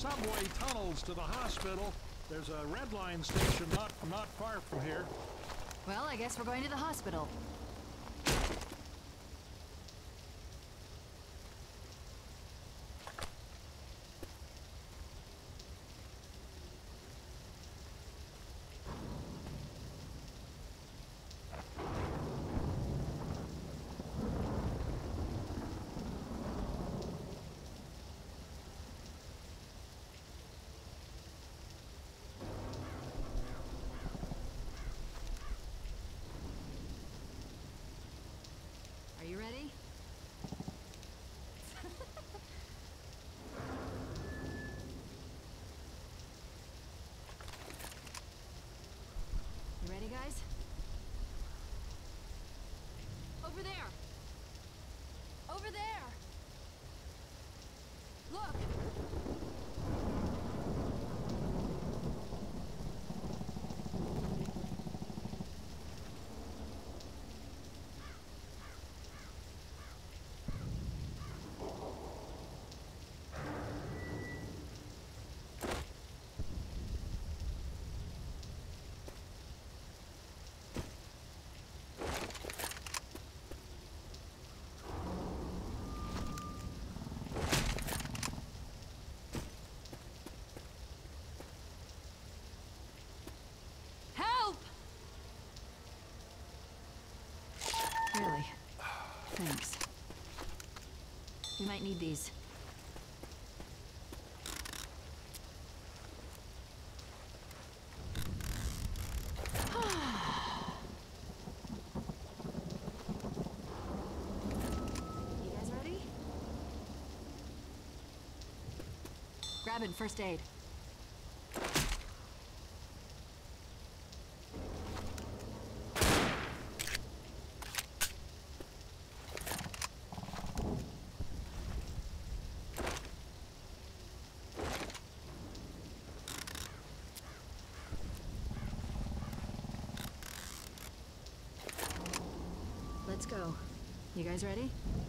subway tunnels to the hospital. There's a red line station not far from here. Well, I guess we're going to the hospital. Are you ready? You ready, guys? Over there! Over there! Look! Really? Thanks. We might need these. You guys ready? Grabbing first aid. Let's go. You guys ready?